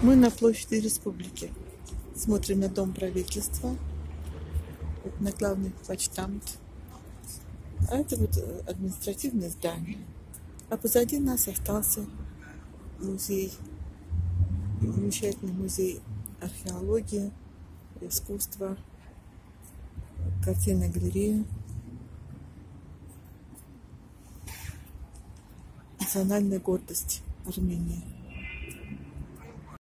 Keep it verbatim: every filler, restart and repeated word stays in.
Мы на площади Республики. Смотрим на дом правительства. Это на главный почтамт. А это вот административное здание. А позади нас остался музей. Замечательный музей археологии, искусства, картинная галерея. Национальная гордость Армении.